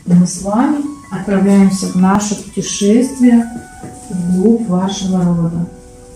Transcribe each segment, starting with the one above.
И мы с вами отправляемся в наше путешествие вглубь вашего рода.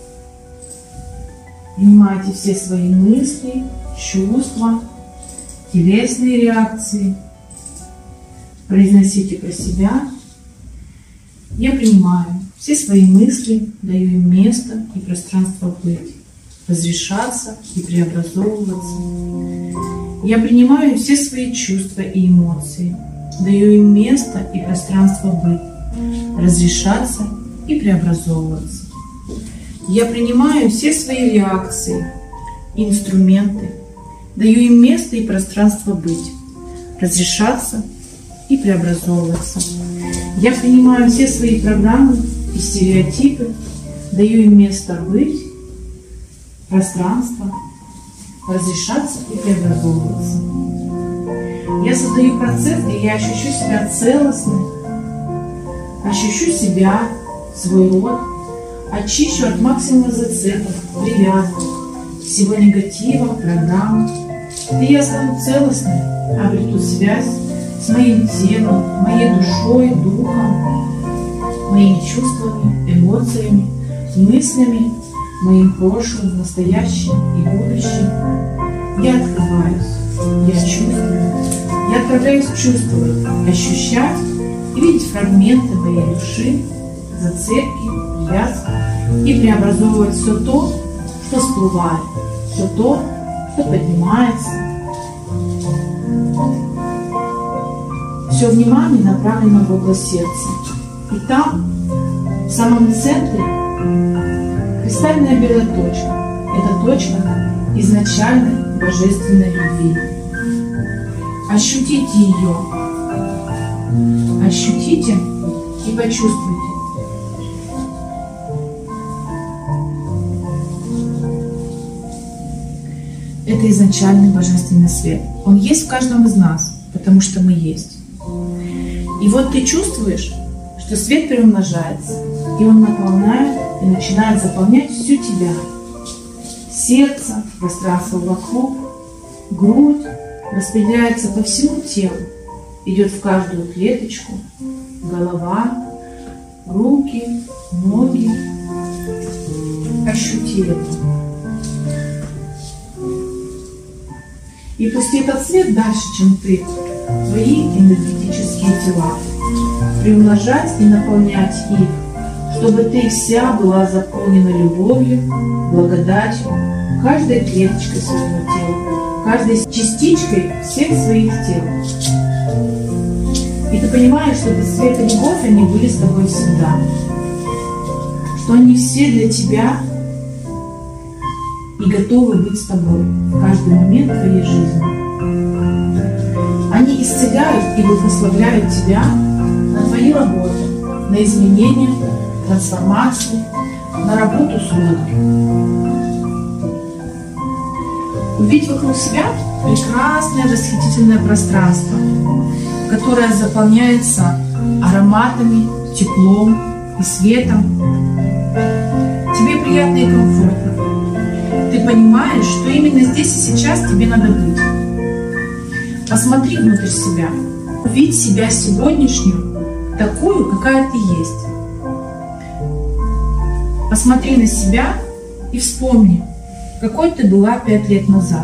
Принимайте все свои мысли, чувства, телесные реакции. Произносите про себя. Я принимаю все свои мысли, даю им место и пространство быть, разрешаться и преобразовываться. Я принимаю все свои чувства и эмоции, даю им место и пространство быть, разрешаться и преобразовываться. Я принимаю все свои реакции и инструменты, даю им место и пространство быть, разрешаться и преобразовываться. Я принимаю все свои программы и стереотипы, даю им место быть, пространство, разрешаться и преобразовываться. Я создаю процесс, где я ощущу себя целостной, ощущу себя, свой род, очищу от максимума зацепок, привязок, всего негатива, программ. И я стану целостной, обрету связь с моим телом, моей душой, духом, моими чувствами, эмоциями, мыслями, моим прошлым, настоящим и будущим. Я открываюсь, я чувствую, я отправляюсь чувствовать, ощущать и видеть фрагменты моей души, зацепки, привязки и преобразовывать все то, что всплывает, все то, что поднимается. Все внимание направлено в область сердца. И там, в самом центре, кристальная белая точка. Это точка изначальной божественной любви. Ощутите ее. Ощутите и почувствуйте. Это изначальный божественный свет. Он есть в каждом из нас, потому что мы есть. И вот ты чувствуешь, что свет приумножается, и он наполняет и начинает заполнять всю тебя. Сердце, пространство вокруг, грудь распределяется по всему телу, идет в каждую клеточку, голова, руки, ноги. Ощути это. И пусти этот свет дальше, чем ты, твои энергетические тела, приумножать и наполнять их, чтобы ты вся была заполнена любовью, благодатью, каждой клеточкой своего тела, каждой частичкой всех своих тел. И ты понимаешь, что этот свет и любовь, они были с тобой всегда, что они все для тебя и готовы быть с тобой в каждый момент твоей жизни. Они исцеляют и благословляют тебя на твою работу, на изменения, трансформации, на работу с людьми. Увидь вокруг себя прекрасное, восхитительное пространство, которое заполняется ароматами, теплом и светом. Тебе приятно и комфортно. Ты понимаешь, что именно здесь и сейчас тебе надо быть. Посмотри внутрь себя. Увидь себя сегодняшнюю, такую, какая ты есть. Посмотри на себя и вспомни, какой ты была 5 лет назад.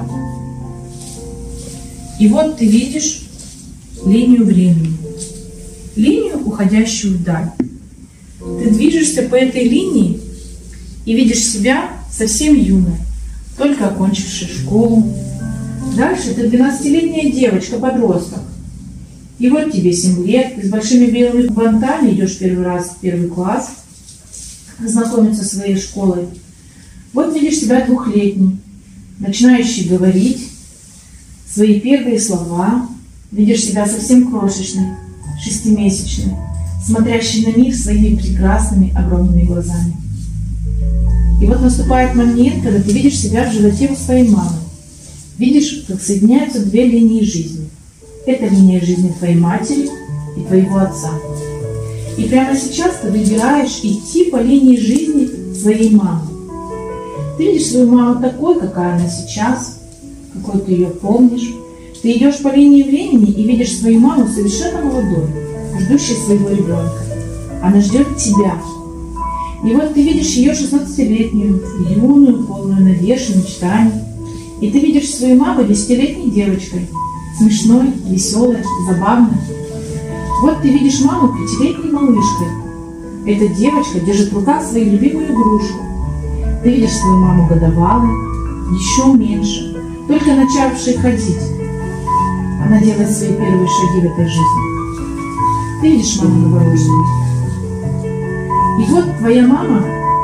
И вот ты видишь линию времени, линию, уходящую вдаль. Ты движешься по этой линии и видишь себя совсем юной, только окончившей школу. Дальше ты 12-летняя девочка-подросток. И вот тебе 7 лет, ты с большими белыми бантами идешь первый раз в 1 класс, знакомиться со своей школой. Вот видишь себя 2-летней, начинающий говорить свои первые слова, видишь себя совсем крошечной, 6-месячной, смотрящей на мир своими прекрасными огромными глазами. И вот наступает момент, когда ты видишь себя в животе у своей мамы. Видишь, как соединяются 2 линии жизни. Это линия жизни твоей матери и твоего отца. И прямо сейчас ты выбираешь идти по линии жизни своей мамы. Ты видишь свою маму такой, какая она сейчас, какой ты ее помнишь. Ты идешь по линии времени и видишь свою маму совершенно молодой, ждущей своего ребенка. Она ждет тебя. И вот ты видишь ее 16-летнюю, юную, полную надежд и мечтаний. И ты видишь свою маму 10-летней девочкой, смешной, веселой, забавной. Вот ты видишь маму 5-летней малышкой. Эта девочка держит в руках свою любимую игрушку. Ты видишь свою маму годовалой, еще меньше, только начавшей ходить. Она делает свои первые шаги в этой жизни. Ты видишь маму новорожденную. И вот твоя мама,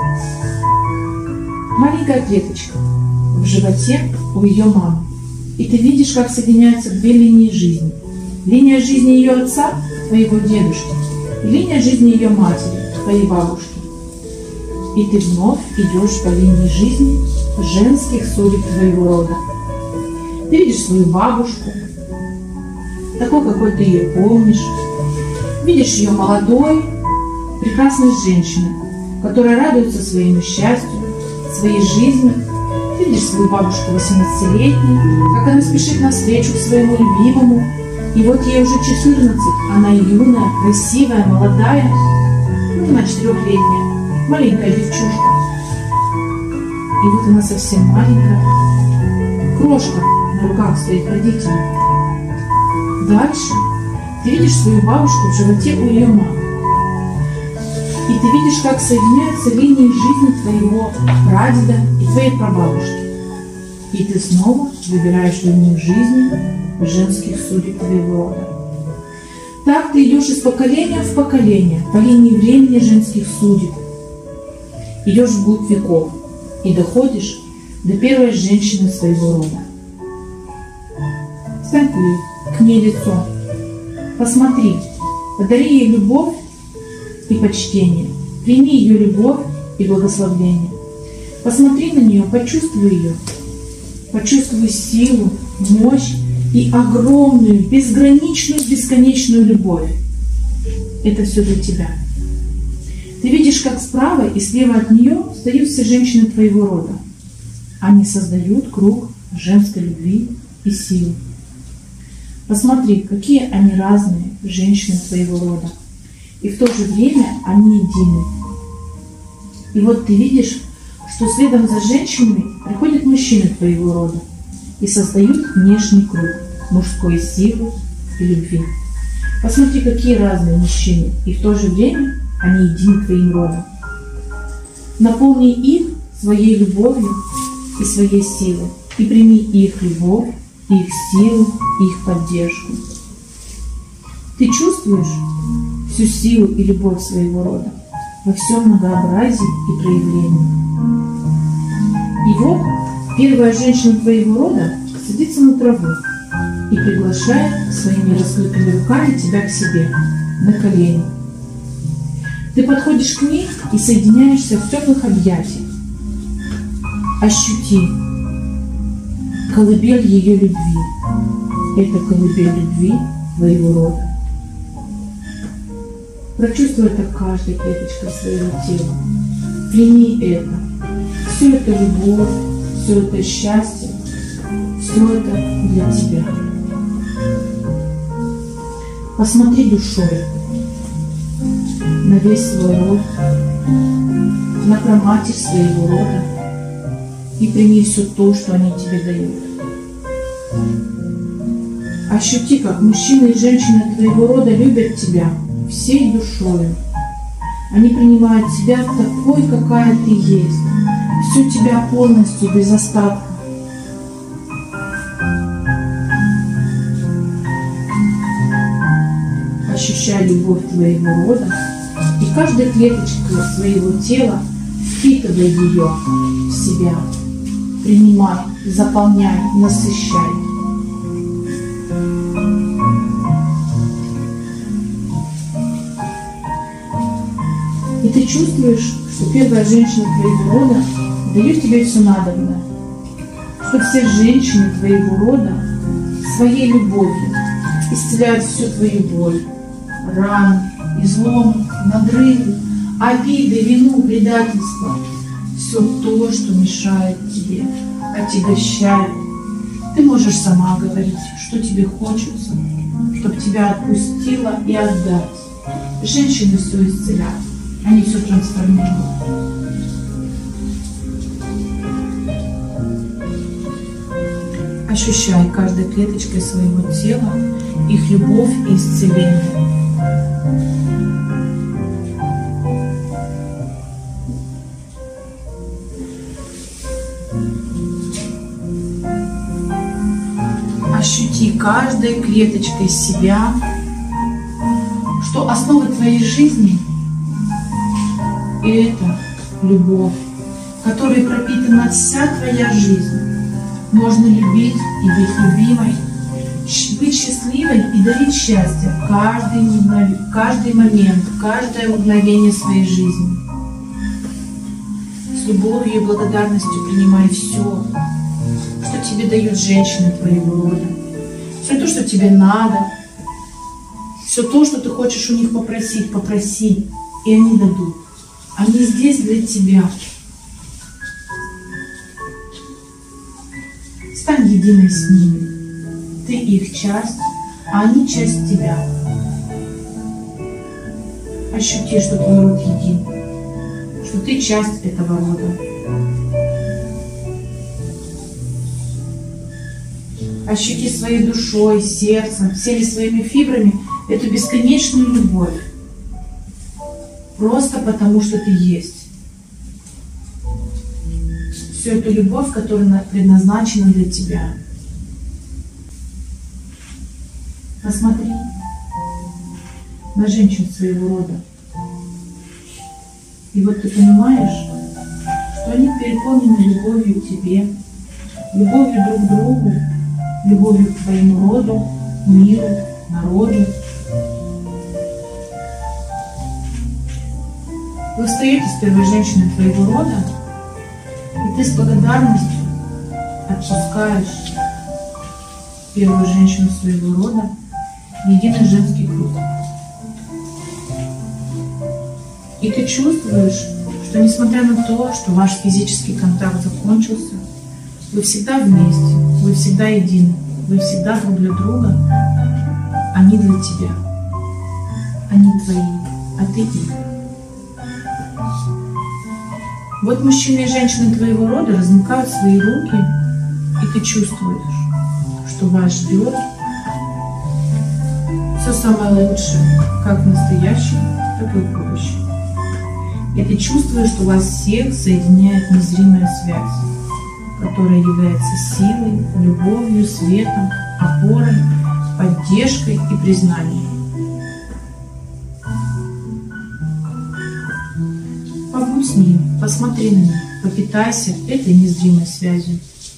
маленькая клеточка в животе у ее мамы. И ты видишь, как соединяются две линии жизни. Линия жизни ее отца, твоего дедушки, и линия жизни ее матери, твоей бабушки. И ты вновь идешь по линии жизни женских судеб твоего рода. Ты видишь свою бабушку, такой, какой ты ее помнишь. Видишь ее молодой, прекрасной женщиной, которая радуется своему счастью, своей жизни. Ты видишь свою бабушку 18-летней, как она спешит навстречу к своему любимому. И вот ей уже 14, она юная, красивая, молодая, она 4-летняя, маленькая девчушка. И вот она совсем маленькая, крошка на руках своих родителей. Дальше ты видишь свою бабушку в животе у ее мамы. И ты видишь, как соединяются линии жизни твоего прадеда и твоей прабабушки. И ты снова выбираешь линию жизни женских судеб твоего рода. Так ты идешь из поколения в поколение по линии времени женских судеб. Идешь вглубь веков и доходишь до первой женщины своего рода. Встань к ней лицом, посмотри, подари ей любовь и почтение, прими ее любовь и благословение. Посмотри на нее, почувствуй ее, почувствуй силу, мощь и огромную, безграничную, бесконечную любовь. Это все для тебя. Ты видишь, как справа и слева от нее встают все женщины твоего рода. Они создают круг женской любви и силы. Посмотри, какие они разные, женщины твоего рода. И в то же время они едины. И вот ты видишь, что следом за женщинами приходят мужчины твоего рода и создают внешний круг мужской силы и любви. Посмотри, какие разные мужчины, и в то же время они едины твоим родом. Наполни их своей любовью и своей силой, и прими их любовь, их силу, их поддержку. Ты чувствуешь всю силу и любовь своего рода во всем многообразии и проявлении. И вот первая женщина твоего рода садится на траву и приглашает своими раскрытыми руками тебя к себе на колени. Ты подходишь к ней и соединяешься в теплых объятиях. Ощути колыбель ее любви. Это колыбель любви твоего рода. Прочувствуй это каждой клеточкой своего тела. Прими это. Все это любовь, все это счастье, все это для тебя. Посмотри душой на весь свой род, на праматерь своего рода и прими все то, что они тебе дают. Ощути, как мужчины и женщины твоего рода любят тебя всей душой. Они принимают тебя такой, какая ты есть, всю тебя полностью, без остатка. Ощущай любовь твоего рода и каждой клеточкой своего тела впитывай ее в себя. Принимай, заполняй, насыщай. И ты чувствуешь, что первая женщина твоего рода дает тебе все надобное, что все женщины твоего рода своей любовью исцеляют всю твою боль, раны, изломы, надрывы, обиды, вину, предательство, все то, что мешает тебе, отягощает, Ты можешь сама говорить, что тебе хочется, чтобы тебя отпустило и отдать. Женщины все исцеляют, они все трансформируют. Ощущай каждой клеточкой своего тела их любовь и исцеление. Ощути каждой клеточкой себя, что основа твоей жизни – это любовь, которой пропитана вся твоя жизнь. Можно любить и быть любимой, быть счастливой и дарить счастье каждый момент, каждое мгновение своей жизни. С любовью и благодарностью принимай все, что тебе дают женщины твоего рода, все то, что тебе надо, все то, что ты хочешь у них попросить, попроси, и они дадут. Они здесь для тебя. Стань единой с ними. Ты их часть, а они часть тебя. Ощути, что твой род един, что ты часть этого рода. Ощути своей душой, сердцем, всеми своими фибрами эту бесконечную любовь. Просто потому, что ты есть. Всю эту любовь, которая предназначена для тебя. Посмотри на женщин своего рода. И вот ты понимаешь, что они переполнены любовью к тебе, любовью друг к другу, любовью к твоему роду, миру, народу. Вы встаете с первой женщиной твоего рода, и ты с благодарностью отпускаешь первую женщину своего рода в единый женский круг. И ты чувствуешь, что несмотря на то, что ваш физический контакт закончился, вы всегда вместе, вы всегда едины, вы всегда друг для друга, они для тебя, они твои, а ты их. Вот мужчины и женщины твоего рода размыкают свои руки, и ты чувствуешь, что вас ждет все самое лучшее, как в настоящем, так и в будущем. И ты чувствуешь, что вас всех соединяет незримая связь, которая является силой, любовью, светом, опорой, поддержкой и признанием. Побудь с ним, посмотри на них, попитайся этой незримой связью.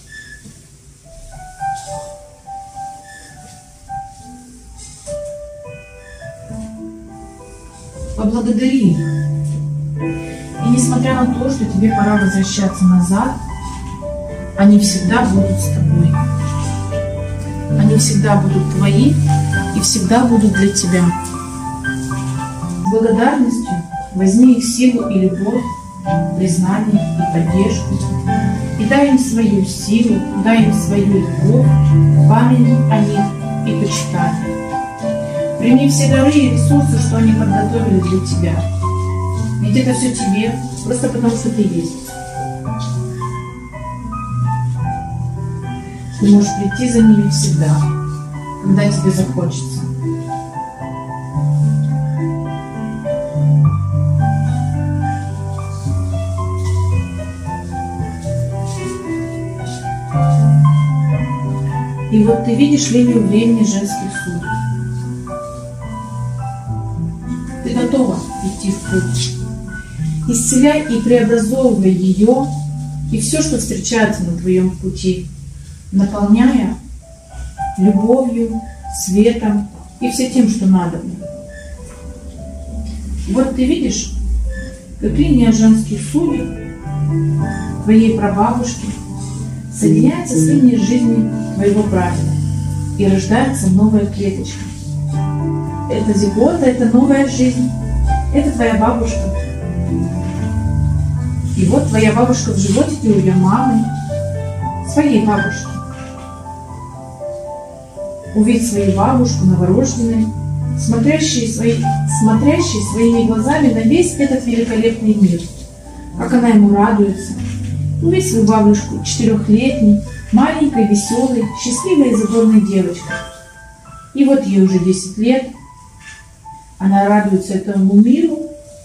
Поблагодари их. И несмотря на то, что тебе пора возвращаться назад, они всегда будут с тобой. Они всегда будут твои и всегда будут для тебя. С благодарностью возьми их силу и любовь, признание и поддержку, и дай им свою силу, дай им свою любовь, память о них и почитание. Прими все дары и ресурсы, что они подготовили для тебя. Ведь это все тебе, просто потому что ты есть. Ты можешь прийти за ними всегда, когда тебе захочется. И вот ты видишь линию времени женских судеб. Ты готова идти в путь. Исцеляй и преобразовывай ее и все, что встречается на твоем пути, наполняя любовью, светом и всем тем, что надо. Вот ты видишь, как линия женских судеб твоей прабабушки соединяется с линией жизни твоего прадеда, и рождается новая клеточка. Это зигота, это новая жизнь, это твоя бабушка. И вот твоя бабушка в животике у ее мамы, своей бабушки. Увидь свою бабушку новорожденной, смотрящей своими глазами на весь этот великолепный мир, как она ему радуется. Увидь свою бабушку 4-летней, маленькой, веселой, счастливой и задорной девочкой. И вот ей уже 10 лет, она радуется этому миру.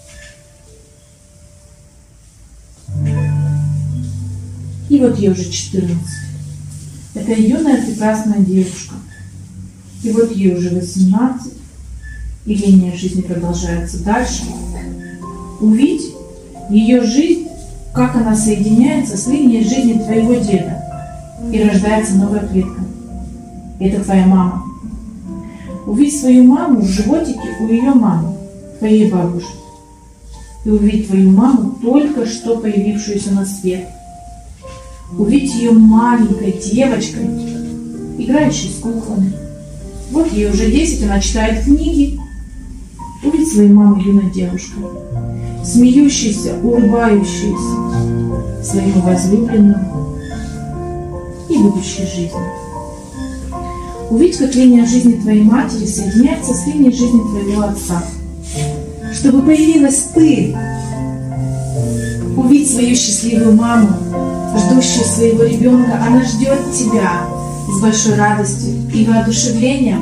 И вот ей уже 14. Это юная прекрасная девушка. И вот ей уже 18. И линия жизни продолжается дальше. Увидь ее жизнь, как она соединяется с линией жизни твоего деда. И рождается новая клетка. Это твоя мама. Увидь свою маму в животике у ее мамы, твоей бабушки. И увидь твою маму, только что появившуюся на свет. Увидь ее маленькой девочкой, играющей с куклами. Вот ей уже 10, она читает книги. Увидь свою маму юной девушкой, смеющейся, улыбающейся своему возлюбленному и будущей жизни. Увидь, как линия жизни твоей матери соединяется с линией жизни твоего отца, чтобы появилась ты. Увидь свою счастливую маму, ждущую своего ребенка. Она ждет тебя с большой радостью и воодушевлением.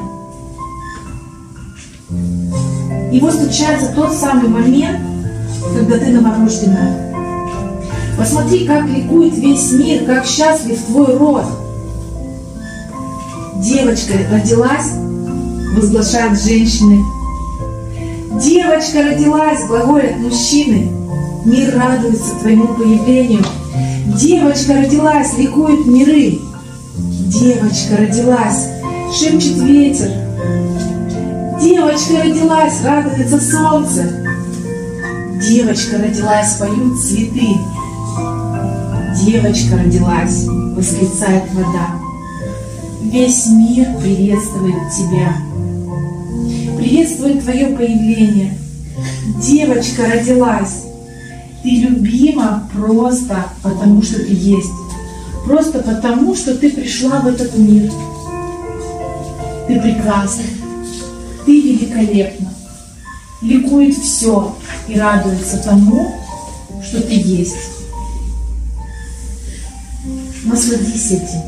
И вот случается тот самый момент, когда ты новорожденная. Посмотри, как ликует весь мир, как счастлив твой род. Девочка родилась, возглашают женщины. Девочка родилась, глаголят мужчины. Мир радуется твоему появлению. Девочка родилась, ликуют миры. Девочка родилась, шепчет ветер. Девочка родилась, радуется солнце. Девочка родилась, поют цветы. Девочка родилась, восклицает вода. Весь мир приветствует тебя. Приветствует твое появление. Девочка родилась. Ты любима просто потому, что ты есть. Просто потому, что ты пришла в этот мир. Ты прекрасна. Ты великолепна. Ликует все и радуется тому, что ты есть. Насладись этим.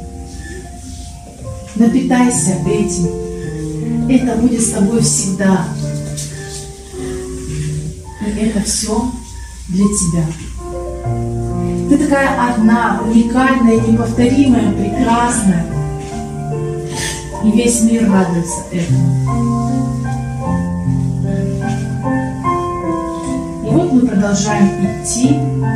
Напитайся этим. Это будет с тобой всегда. И это все для тебя. Ты такая одна, уникальная, неповторимая, прекрасная. И весь мир радуется этому. И вот мы продолжаем идти.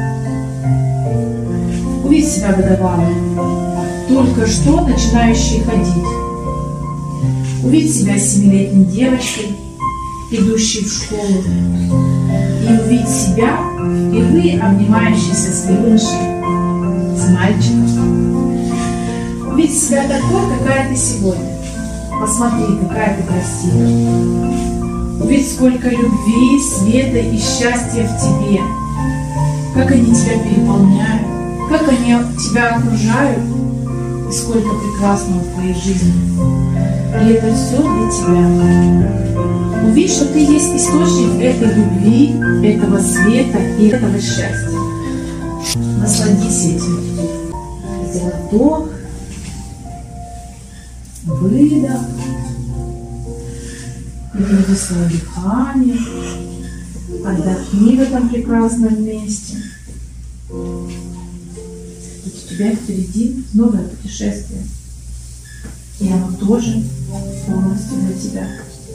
Увидь себя годовалой, только что начинающей ходить. Увидь себя 7-летней девочкой, идущей в школу. И увидь себя впервые обнимающейся с юношей, с мальчиком. Увидь себя такой, какая ты сегодня. Посмотри, какая ты красивая. Увидь, сколько любви, света и счастья в тебе. Как они тебя переполняют, как они тебя окружают, и сколько прекрасного в твоей жизни. И это все для тебя. Увидь, что ты есть источник этой любви, этого света и этого счастья. Насладись этим. Сделай вдох, выдох. Переведи свое дыхание. Отдохни в этом прекрасном месте. Ведь у тебя впереди новое путешествие. И оно тоже полностью для тебя.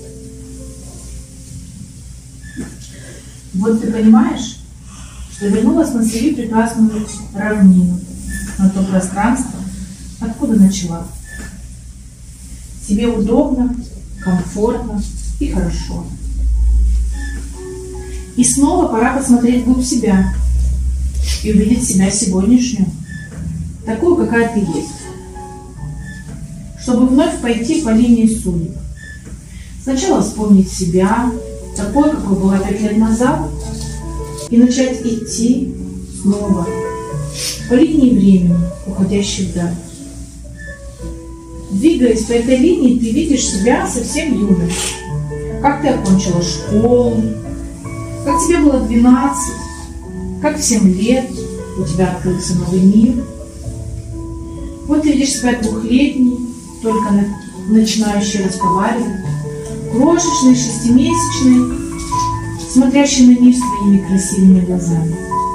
Вот ты понимаешь, что вернулась на свою прекрасную равнину, на то пространство, откуда начала. Тебе удобно, комфортно и хорошо. И снова пора посмотреть вглубь себя и увидеть себя сегодняшнюю, такую, какая ты есть. Чтобы вновь пойти по линии судеб. Сначала вспомнить себя, такой, какой была 5 лет назад, и начать идти снова по линии времени, уходящей вдаль. Двигаясь по этой линии, ты видишь себя совсем юной. Как ты окончила школу, как тебе было 12, как в 7 лет у тебя открылся новый мир. Вот ты видишь себя 2-летней, только начинающей разговаривать, крошечной, 6-месячной, смотрящей на мир своими красивыми глазами.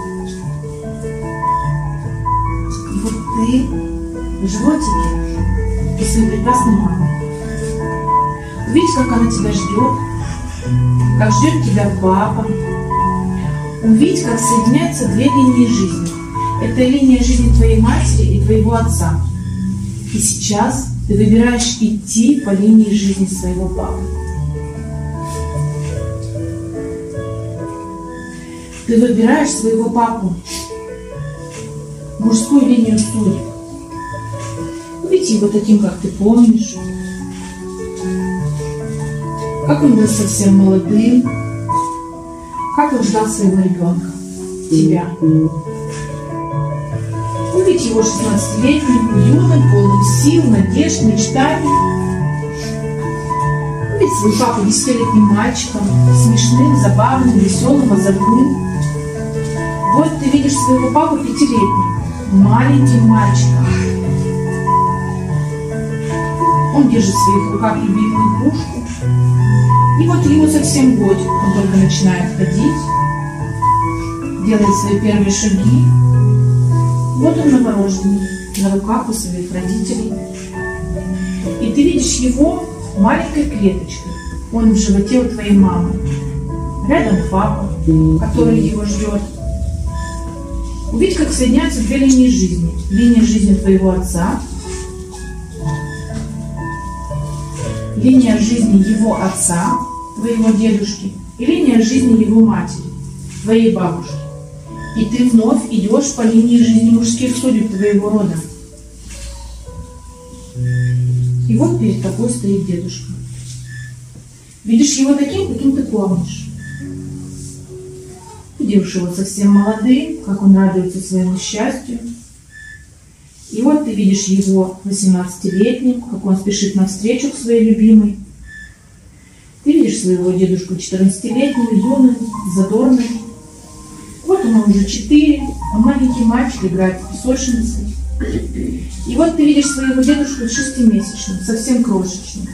И вот ты в животике и своей прекрасной мамы. Увидь, как она тебя ждет, как ждет тебя папа. Увидь, как соединяются 2 линии жизни. Это линия жизни твоей матери и твоего отца. И сейчас ты выбираешь идти по линии жизни своего папы. Ты выбираешь своего папу, мужскую линию судеб. Увидь его таким, как ты помнишь. Как он был совсем молодым, как он ждал своего ребенка, тебя. Увидь его 16-летним, юным, полным сил, надежд, мечтаний. Увидь свой папу 10-летним мальчиком, смешным, забавным, веселым, озорным. Вот ты видишь своего папу 5-летним, маленьким мальчиком. Он держит в своих руках любимую игрушку. И вот ему совсем годик, он только начинает ходить, делает свои первые шаги. Вот он новорожденный, на руках у своих родителей. И ты видишь его маленькой клеточкой. Он в животе у твоей мамы. Рядом папа, который его ждет. Увидь, как соединяются 2 линии жизни. Линия жизни твоего отца, линия жизни его отца, твоего дедушки, и линия жизни его матери, твоей бабушки. И ты вновь идешь по линии жизни мужских судеб твоего рода. И вот перед тобой стоит дедушка. Видишь его таким, каким ты помнишь. Видишь его совсем молодым, как он радуется своему счастью. И вот ты видишь его 18-летним, как он спешит навстречу к своей любимой. Ты видишь своего дедушку 14-летним, юным, задорным. Вот ему уже 4, он маленький мальчик, играет в песочнице. И вот ты видишь своего дедушку 6-месячным, совсем крошечным.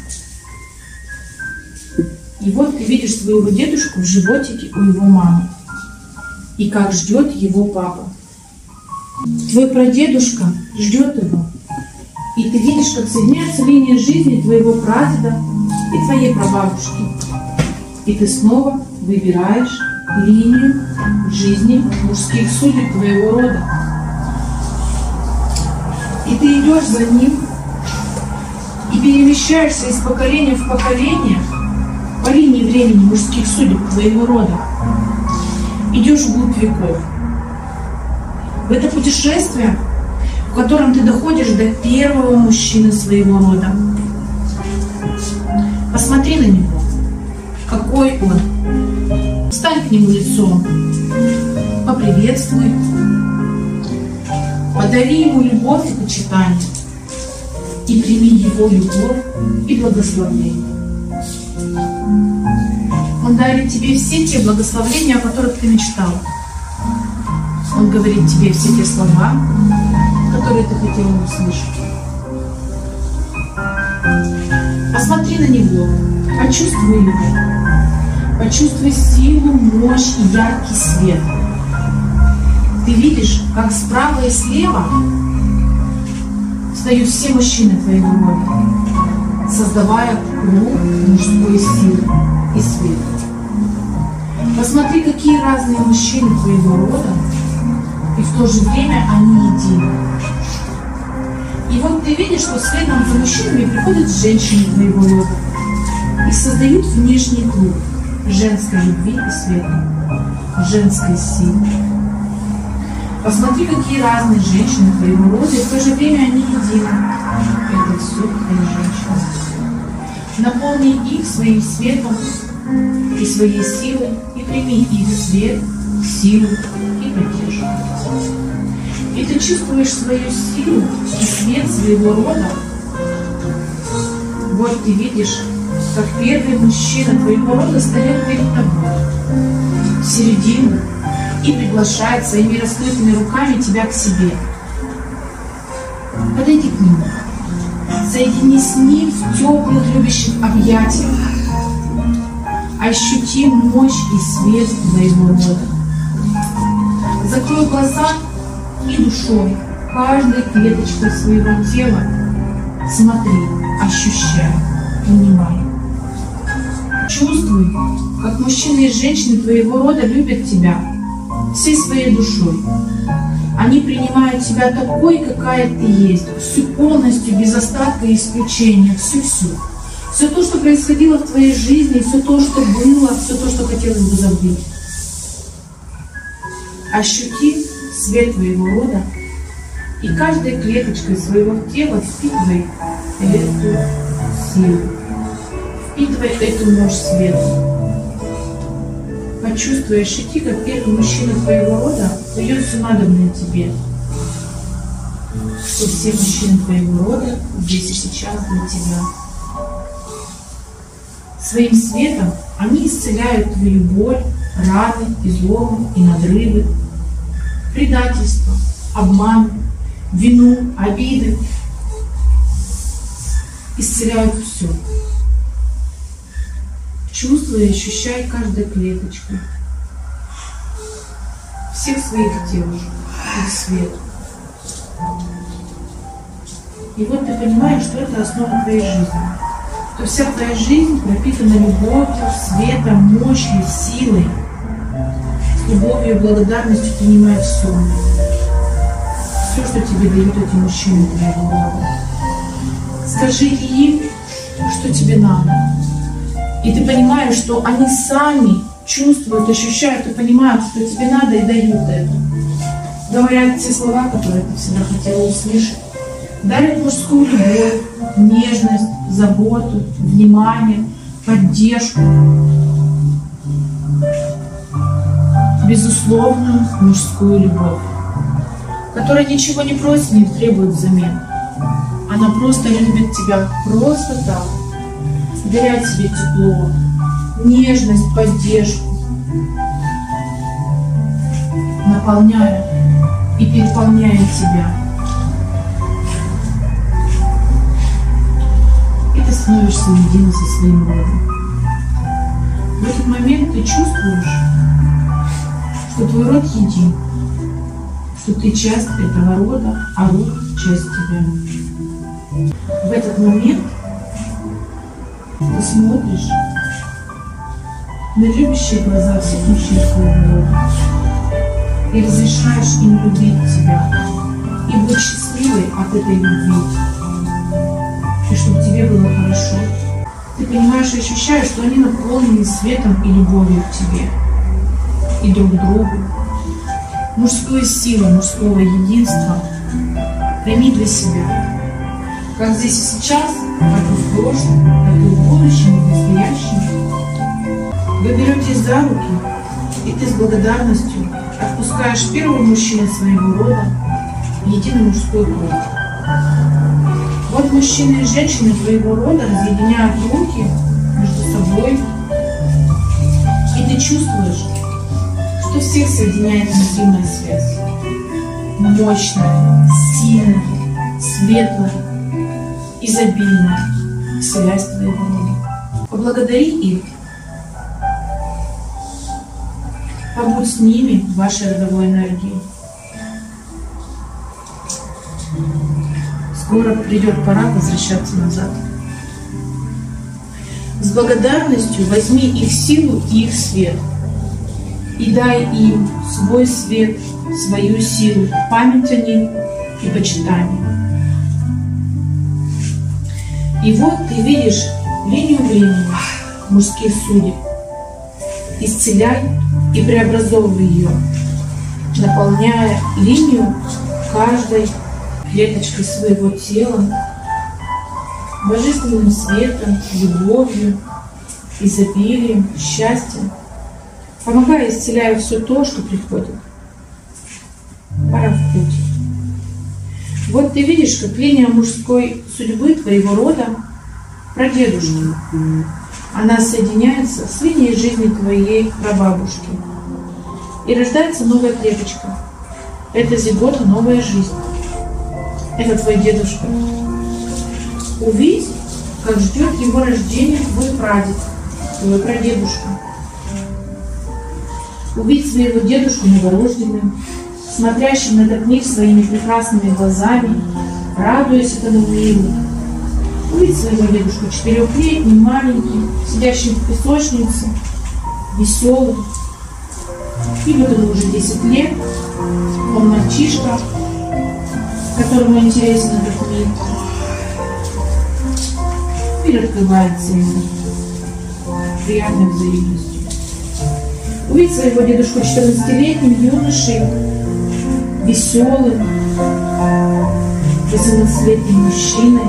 И вот ты видишь своего дедушку в животике у его мамы. И как ждет его папа. Твой прадедушка ждет его. И ты видишь, как соединяется линия жизни твоего прадеда и твоей прабабушки. И ты снова выбираешь линию жизни мужских судеб твоего рода. И ты идешь за ним и перемещаешься из поколения в поколение по линии времени мужских судеб твоего рода. Идешь вглубь веков. В это путешествие, в котором ты доходишь до первого мужчины своего рода. Посмотри на него, какой он. Встань к нему лицом, поприветствуй, подари ему любовь и почитание, и прими его любовь и благословение. Он дарит тебе все те благословения, о которых ты мечтал. Он говорит тебе все те слова, которые ты хотел услышать. Посмотри на него, почувствуй его, почувствуй силу, мощь и яркий свет. Ты видишь, как справа и слева встают все мужчины твоего рода, создавая круг мужской силы и света. Посмотри, какие разные мужчины твоего рода, и в то же время они едины. И вот ты видишь, что следом за мужчинами приходят женщины твоего рода и создают внешний круг женской любви и света, женской силы. Посмотри, какие разные женщины твоего рода, и в то же время они едины. Это все твои женщины. Наполни их своим светом и своей силой, и прими их свет, силу и поддержку. И ты чувствуешь свою силу и свет своего рода Вот ты видишь, как первый мужчина твоего рода встает перед тобой в середину и приглашает своими раскрытыми руками тебя к себе. Подойди к нему, соединись с ним в теплых любящих объятиях, ощути мощь и свет твоего рода. Закрой глаза и душой, каждой клеточкой своего тела смотри, ощущай, понимай. Чувствуй, как мужчины и женщины твоего рода любят тебя всей своей душой. Они принимают тебя такой, какая ты есть, всю полностью, без остатка и исключения, всю-всю. Все то, что происходило в твоей жизни, все то, что было, все то, что хотелось бы забыть. Ощути свет твоего рода и каждой клеточкой своего тела впитывай эту силу, впитывай эту мощь света. Почувствуй, ощути, как первый мужчина твоего рода дает все надобное тебе. Что все мужчины твоего рода здесь и сейчас для тебя. Своим светом они исцеляют твою боль, раны, изломы и надрывы, предательство, обман, вину, обиды. Исцеляют все. Чувствуй и ощущай каждой клеточкой всех своих девушек, их свет. И вот ты понимаешь, что это основа твоей жизни. Что вся твоя жизнь пропитана любовью, светом, мощью, силой. С любовью и благодарностью принимай все. Все, что тебе дают эти мужчины твоего рода. Скажи им, что тебе надо. И ты понимаешь, что они сами чувствуют, ощущают и понимают, что тебе надо, и дают это. Говорят те слова, которые ты всегда хотела услышать. Дарят мужскую любовь, нежность, заботу, внимание, поддержку. Безусловную мужскую любовь, которая ничего не просит, не требует взамен. Она просто любит тебя просто так. Даря тебе тепло, нежность, поддержку, наполняя и переполняя тебя. И ты становишься единым со своим родом. В этот момент ты чувствуешь, что твой род един, что ты часть этого рода, а род часть тебя. В этот момент ты смотришь на любящие глаза всех мужчин своего рода и разрешаешь им любить тебя и быть счастливой от этой любви, и чтобы тебе было хорошо. Ты понимаешь и ощущаешь, что они наполнены светом и любовью к тебе и друг к другу. Мужскую силу, мужского единства прими для себя, как здесь и сейчас, так и в прошлом, так и в будущем, и в настоящем. Вы беретесь за руки, и ты с благодарностью отпускаешь первого мужчину своего рода в единый мужской круг. Вот мужчины и женщины твоего рода разъединяют руки между собой, и ты чувствуешь, что всех соединяет интимная связь. Мощная, сильная, светлая, изобильная связь твоего рода. Поблагодари их. Побудь с ними в вашей родовой энергии. Скоро придет пора возвращаться назад. С благодарностью возьми их силу и их свет. И дай им свой свет, свою силу, память о них и почитание. И вот ты видишь линию времени мужских судеб. Исцеляй и преобразовывай ее, наполняя линию каждой клеточкой своего тела божественным светом, любовью, изобилием, счастьем, помогая исцеляя все то, что приходит. Пора в путь. Вот ты видишь, как линия мужской судьбы твоего рода прадедушки. Она соединяется с линией жизни твоей прабабушки. И рождается новая клеточка. Это зигота, новая жизнь. Это твой дедушка. Увидь, как ждет его рождения твой прадед, твой прадедушка. Увидь своего дедушку новорожденным, смотрящим на этот мир своими прекрасными глазами, радуясь этому миру. Увидь своего дедушку 4-летним, маленьким, сидящим в песочнице, веселым. И вот ему уже 10 лет, он мальчишка, которому интересен этот мир. Мир открывается ему приятной взаимностью. Увидь своего дедушку 14-летним юношей, веселым, 18-летним мужчиной.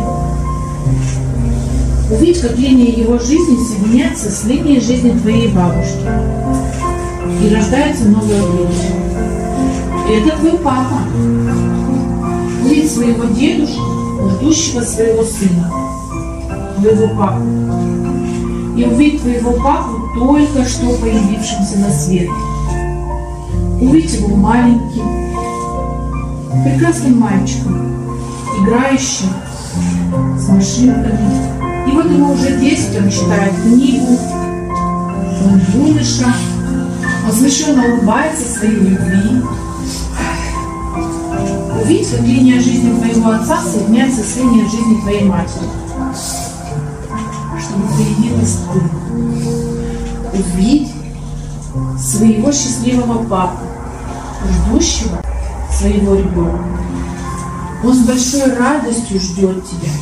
Увидь, как линия его жизни соединяется с линией жизни твоей бабушки. И рождается новая клеточка. И это твой папа. Увидь своего дедушку, ждущего своего сына, твоего папу. И увидь твоего папу, только что появившимся на свет. Увидь его маленьким, прекрасным мальчиком, играющим с машинками. И вот ему уже 10, он читает книгу, он юноша, он совершенно улыбается своей любви. Увидь, как линия жизни твоего отца соединяется с линией жизни твоей матери. Чтобы появилась ты. Увидь своего счастливого папу, ждущего своего ребенка. Он с большой радостью ждет тебя.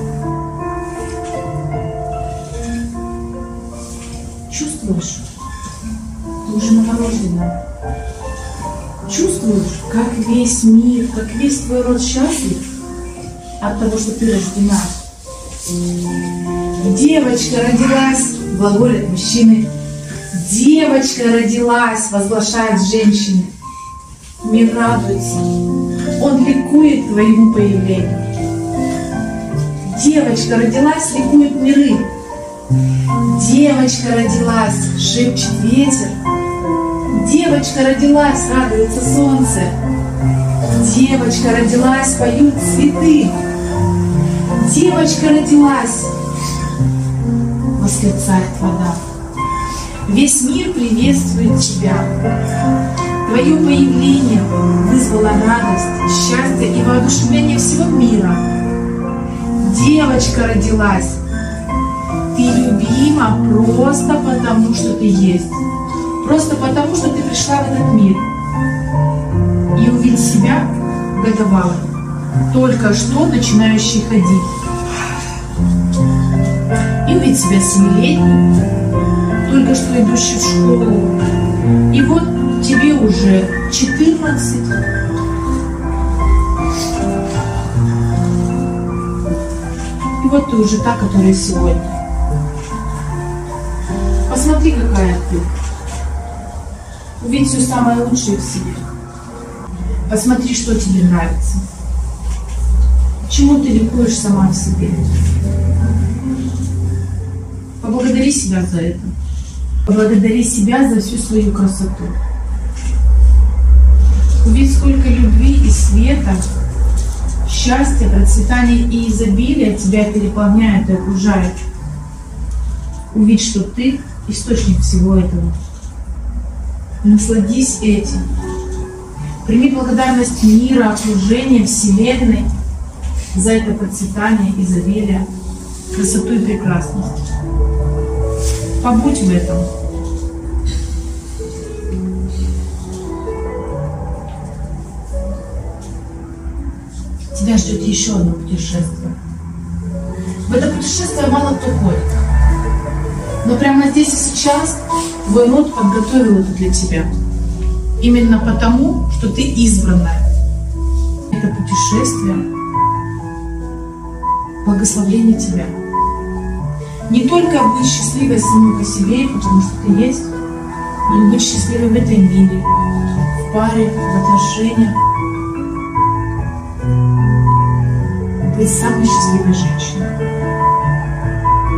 Чувствуешь? Ты уже новорожденная. Чувствуешь, как весь мир, как весь твой род счастлив от того, что ты рождена? Девочка родилась, глаголят мужчины. Девочка родилась, возглашают женщины. Мир радуется, он ликует твоему появлению. Девочка родилась, ликуют миры. Девочка родилась, шепчет ветер. Девочка родилась, радуется солнце. Девочка родилась, поют цветы. Девочка родилась, восклицает вода. Весь мир приветствует тебя. Твое появление вызвало радость, счастье и воодушевление всего мира. Девочка родилась. Ты любима просто потому, что ты есть. Просто потому, что ты пришла в этот мир. И увидеть себя годовалой, только что начинающей ходить. И увидеть себя 7-летней, только что идущей в школу. И вот тебе уже 14. И вот ты уже та, которая сегодня. Посмотри, какая ты. Увидь все самое лучшее в себе. Посмотри, что тебе нравится. Чему ты ликуешь сама в себе. Поблагодари себя за это. Поблагодари себя за всю свою красоту. Увидь, сколько любви и света, счастья, процветания и изобилия тебя переполняет и окружает. Увидь, что ты источник всего этого. Насладись этим. Прими благодарность мира, окружения, Вселенной за это процветание, изобилие, красоту и прекрасность. Побудь в этом. Тебя ждет еще одно путешествие. В это путешествие мало кто ходит. Но прямо здесь и сейчас твой род подготовил это для тебя. Именно потому, что ты избранная. Это путешествие — благословение тебя. Не только быть счастливой самой по себе, потому что ты есть, но и быть счастливой в этом мире, в паре, в отношениях. Быть самой счастливой женщиной.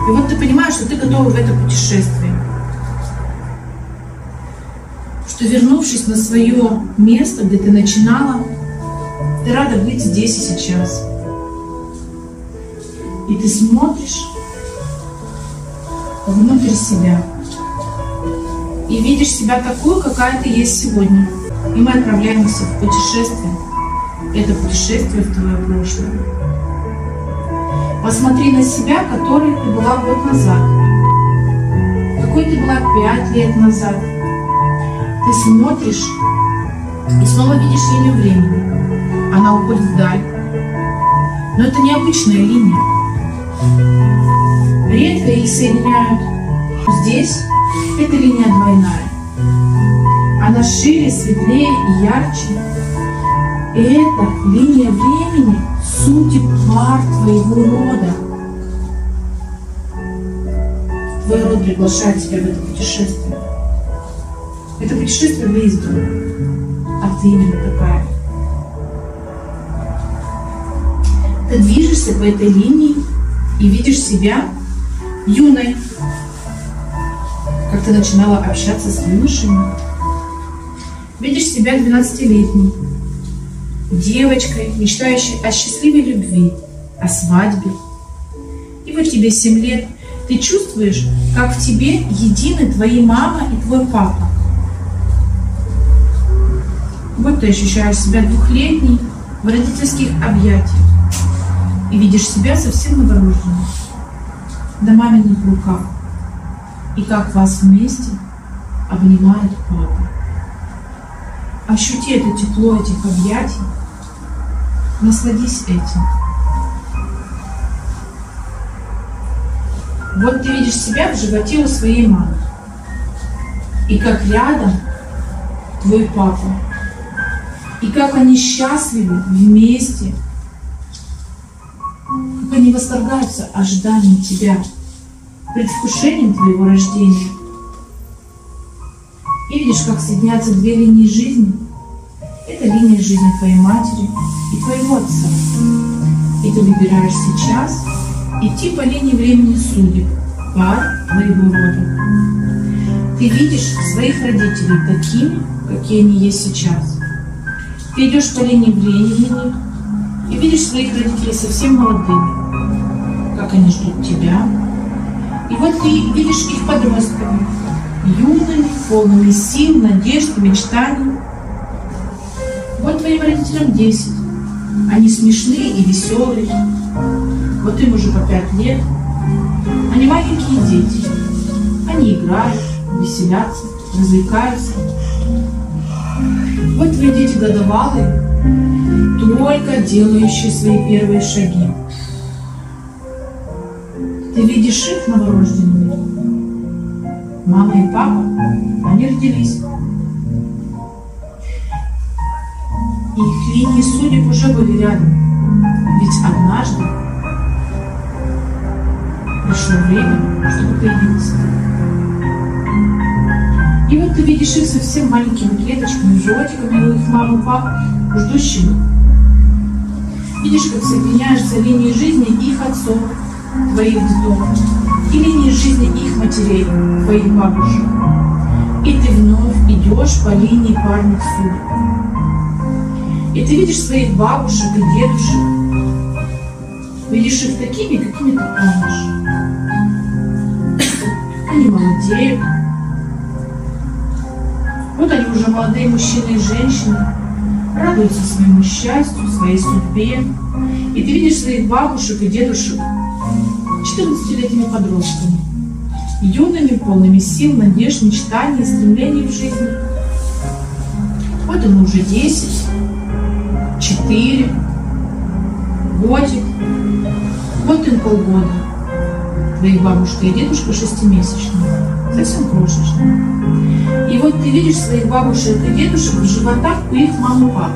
И вот ты понимаешь, что ты готова в это путешествие. Что, вернувшись на свое место, где ты начинала, ты рада быть здесь и сейчас. И ты смотришь внутрь себя и видишь себя такую, какая ты есть сегодня. И мы отправляемся в путешествие. Это путешествие в твое прошлое. Посмотри на себя, которой ты была год назад, какой ты была 5 лет назад. Ты смотришь и снова видишь линию времени. Она уходит вдаль. Но это необычная линия. Редко их соединяют. Здесь эта линия двойная. Она шире, светлее и ярче. И это линия времени судеб пар твоего рода. Твой род приглашает тебя в это путешествие. Это путешествие выезда. А ты именно такая. Ты движешься по этой линии и видишь себя юной, как ты начинала общаться с юношами. Видишь себя 12-летней, девочкой, мечтающей о счастливой любви, о свадьбе. И вот тебе 7 лет, ты чувствуешь, как в тебе едины твои мама и твой папа. Вот ты ощущаешь себя 2-летней в родительских объятиях и видишь себя совсем новорожденной, на маминых руках, и как вас вместе обнимает папа. Ощути это тепло этих объятий, насладись этим. Вот ты видишь себя в животе у своей мамы, и как рядом твой папа, и как они счастливы вместе, как они восторгаются ожиданием тебя, предвкушением твоего рождения. И видишь, как соединяются 2 линии жизни. Это линия жизни твоей матери и твоего отца. И ты выбираешь сейчас идти по линии времени судеб, пар твоего рода. Ты видишь своих родителей такими, какие они есть сейчас. Ты идешь по линии времени и видишь своих родителей совсем молодыми, как они ждут тебя. И вот ты видишь их подростками, юными, полными сил, надежд, мечтаний. Вот твоим родителям 10. Они смешные и веселые. Вот им уже по 5 лет. Они маленькие дети. Они играют, веселятся, развлекаются. Вот твои дети годовалые, только делающие свои первые шаги. Ты видишь их новорожденными. Мама и папа, они родились. Их линии судеб уже были рядом. Ведь однажды пришло время, чтобы появиться. И вот ты видишь их совсем маленькими клеточками, животиками у их мамы и папы, ждущими. Видишь, как соединяются линии жизни их отцов, твоих дедов, и линии жизни их матерей, твоих бабушек. И ты вновь идешь по линии парных судеб. И ты видишь своих бабушек и дедушек. Видишь их такими, какими ты помнишь. Они молодеют. Вот они уже молодые мужчины и женщины, радуются своему счастью, своей судьбе. И ты видишь своих бабушек и дедушек 14-летними подростками, юными, полными сил, надежд, мечтаний и стремлений в жизни. Вот им уже 10, 4, годик, вот им полгода. Твоих бабушка и дедушка 6-месячные, совсем крошечные. И вот ты видишь своих бабушек и дедушек в животах у их мамы и папы.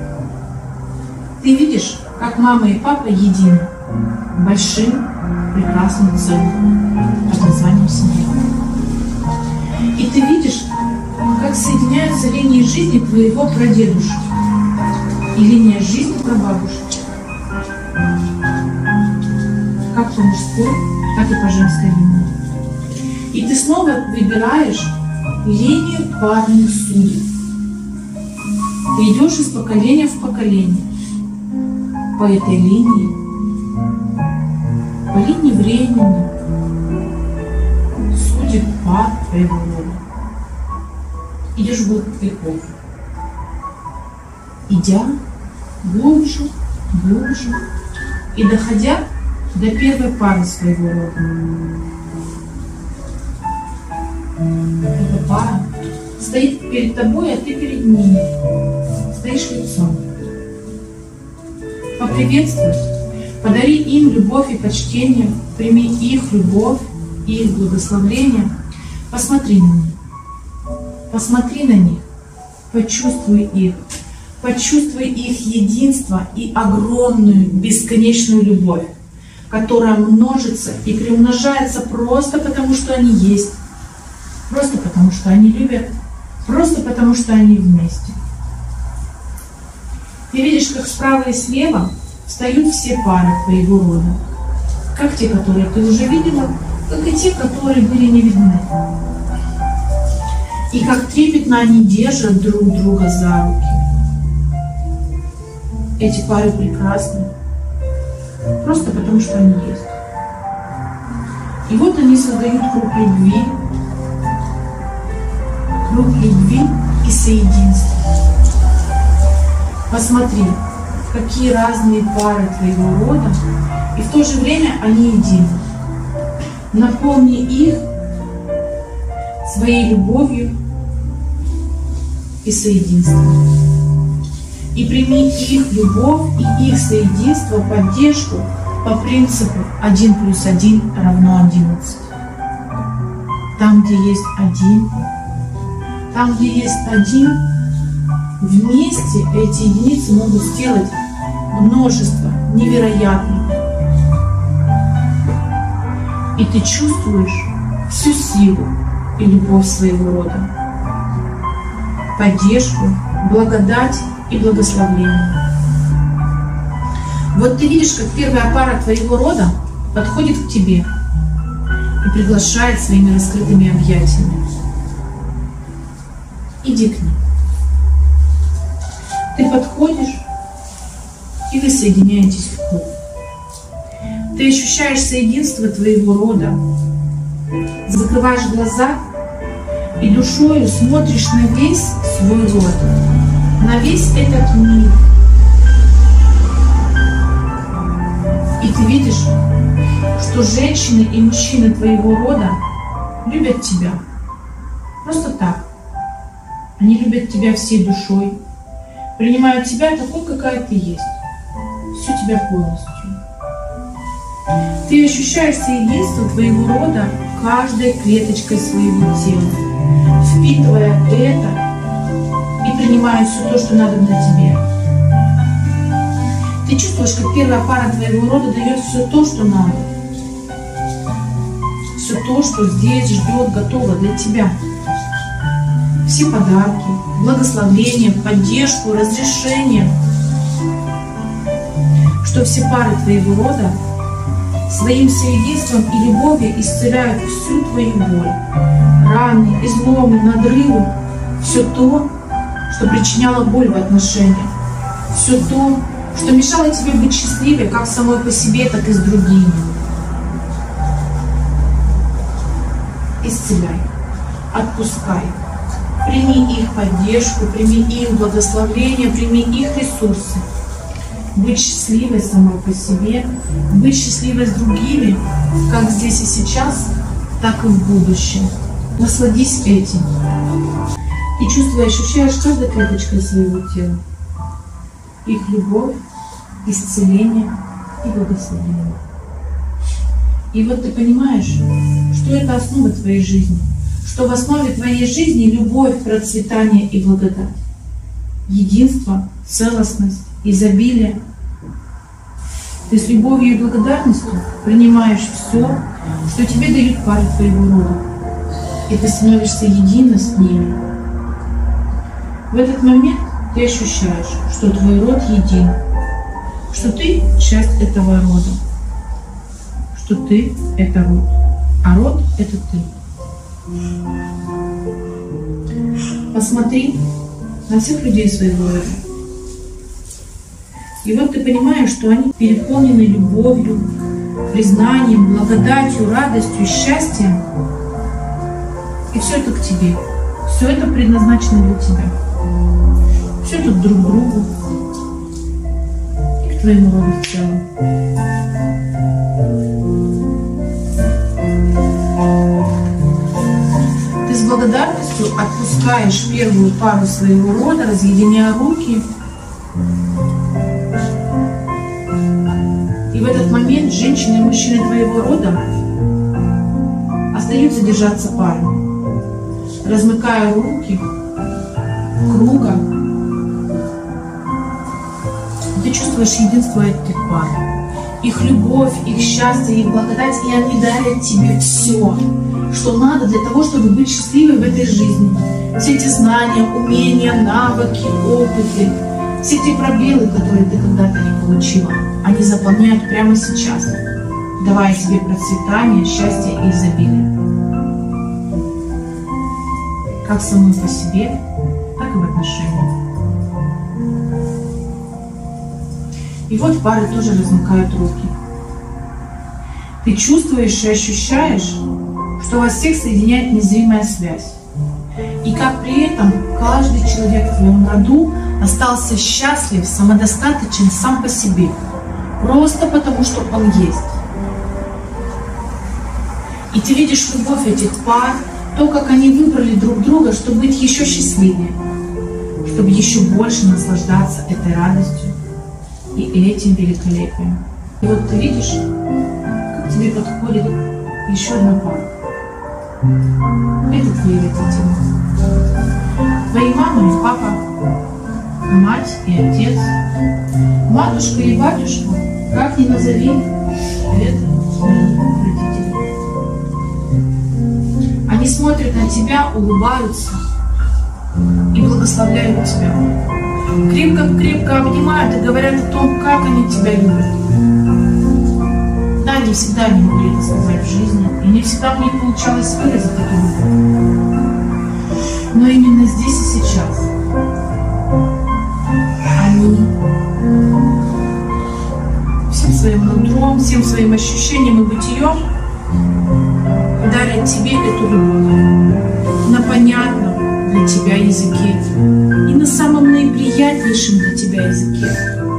Ты видишь, как мама и папа едины, большим, прекрасным целым, под названием семья. И ты видишь, как соединяются линии жизни твоего прадедушки и линия жизни прабабушки. Как по мужской, так и по женской линии. И ты снова выбираешь линию парных судеб. Ты идешь из поколения в поколение по этой линии, по линии времени, судеб пар твоего рода. Идешь вглубь веков, идя глубже, глубже и доходя до первой пары своего рода. Эта пара стоит перед тобой, а ты перед ними. Стоишь лицом. Поприветствуй, подари им любовь и почтение, прими их любовь и их благословение. Посмотри на них. Посмотри на них, почувствуй их единство и огромную бесконечную любовь, которая множится и приумножается просто потому, что они есть, просто потому, что они любят, просто потому, что они вместе. Ты видишь, как справа и слева встают все пары твоего рода, как те, которые ты уже видела, так и те, которые были не видны. И как трепетно они держат друг друга за руки. Эти пары прекрасны, просто потому что они есть. И вот они создают круг любви и соединства. Посмотри, какие разные пары твоего рода, и в то же время они едины. Наполни их своей любовью и соединством. И прими их любовь и их соединство, поддержку по принципу 1 + 1 = 11. Там, где есть один, вместе эти единицы могут сделать множество невероятных. И ты чувствуешь всю силу и любовь своего рода, поддержку, благодать и благословение. Вот ты видишь, как первая пара твоего рода подходит к тебе и приглашает своими раскрытыми объятиями. Иди к ним. Ты подходишь, и вы соединяетесь в круг. Ты ощущаешь соединство твоего рода, закрываешь глаза и душою смотришь на весь свой род, на весь этот мир. И ты видишь, что женщины и мужчины твоего рода любят тебя просто так. Они любят тебя всей душой, принимают тебя такой, какая ты есть, всю тебя полностью. Ты ощущаешь соединство твоего рода каждой клеточкой своего тела, впитывая это и принимая все то, что надо на тебе. Ты чувствуешь, как первая пара твоего рода дает все то, что надо. Все то, что здесь ждет, готово для тебя. Все подарки, благословения, поддержку, разрешение. Что все пары твоего рода своим соединством и любовью исцеляют всю твою боль, раны, изломы, надрывы, все то, что причиняло боль в отношениях, все то, что мешало тебе быть счастливой как самой по себе, так и с другими. Исцеляй, отпускай, прими их поддержку, прими их благословение, прими их ресурсы. Быть счастливой самой по себе, быть счастливой с другими, как здесь и сейчас, так и в будущем. Насладись этим. И чувствуя, ощущаешь каждой клеточкой своего тела их любовь, исцеление и благословение. И вот ты понимаешь, что это основа твоей жизни, что в основе твоей жизни любовь, процветание и благодать, единство, целостность, изобилие. Ты с любовью и благодарностью принимаешь все, что тебе дают пары твоего рода, и ты становишься едино с ними. В этот момент ты ощущаешь, что твой род един, что ты часть этого рода, что что ты — это род, а род — это ты. Посмотри на всех людей своего рода. И вот ты понимаешь, что они переполнены любовью, признанием, благодатью, радостью, счастьем. И все это к тебе. Все это предназначено для тебя. Все это друг к другу и к твоему роду в целом. Ты с благодарностью отпускаешь первую пару своего рода, разъединяя руки. И в этот момент женщины и мужчины твоего рода остаются держаться парами, размыкая руки кругом. Ты чувствуешь единство этих пар, их любовь, их счастье, их благодать, и они дарят тебе все, что надо для того, чтобы быть счастливой в этой жизни. Все эти знания, умения, навыки, опыты, все те пробелы, которые ты когда-то не получила, они заполняют прямо сейчас, давая тебе процветание, счастье и изобилие. Как самой по себе, так и в отношениях. И вот пары тоже размыкают руки. Ты чувствуешь и ощущаешь, что вас всех соединяет незримая связь. И как при этом каждый человек в твоем роду остался счастлив, самодостаточен сам по себе. Просто потому, что он есть. И ты видишь любовь этих пар, то, как они выбрали друг друга, чтобы быть еще счастливее, чтобы еще больше наслаждаться этой радостью и этим великолепием. И вот ты видишь, как тебе подходит еще одна пара. Это твои родители. Твои мама и папа, мать и отец, матушка и батюшка, как ни назови, это твои родители. Они смотрят на тебя, улыбаются и благословляют тебя. Крепко-крепко обнимают и говорят о том, как они тебя любят. Да, не всегда они могли это сказать в жизни, и не всегда у них получалось выразить эту любовь. Но именно здесь и сейчас они всем своим нутром, всем своим ощущением и бытием дарят тебе эту любовь на понятном для тебя языке и на самом наиприятнейшем для тебя языке.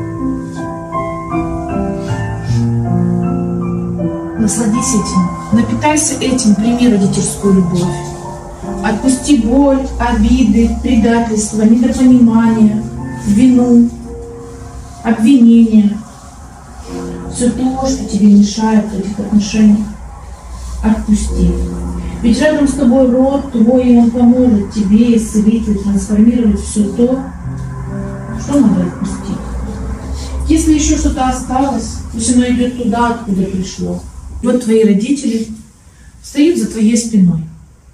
Насладись этим, напитайся этим, прими родительскую любовь. Отпусти боль, обиды, предательство, недопонимание, вину, обвинения. Все то, что тебе мешает в этих отношениях, отпусти. Ведь рядом с тобой род твой, и он поможет тебе исцелить и трансформировать все то, что надо отпустить. Если еще что-то осталось, пусть оно идет туда, откуда пришло. Вот твои родители встают за твоей спиной.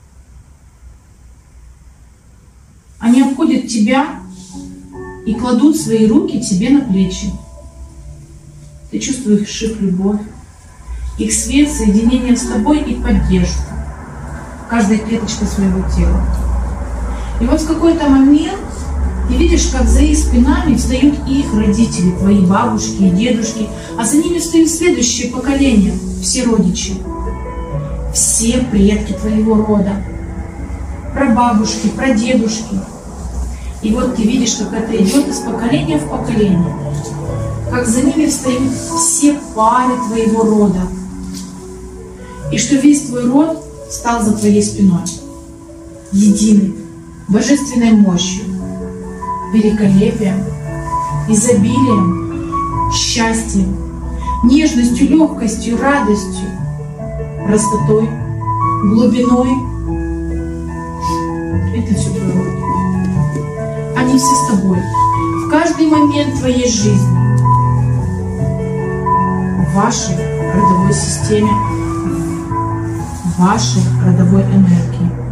Они обходят тебя и кладут свои руки тебе на плечи. Ты чувствуешь их любовь, их свет, соединение с тобой и поддержку каждой клеточкой своего тела. И вот в какой-то момент ты видишь, как за их спинами встают их родители, твои бабушки и дедушки, а за ними встают следующие поколения, все родичи, все предки твоего рода, прабабушки, прадедушки. И вот ты видишь, как это идет из поколения в поколение, как за ними встают все пары твоего рода, и что весь твой род стал за твоей спиной, единый, божественной мощью, великолепием, изобилием, счастьем, нежностью, легкостью, радостью, простотой, глубиной. Это все твой род. Они все с тобой, в каждый момент твоей жизни, в вашей родовой системе, в вашей родовой энергии.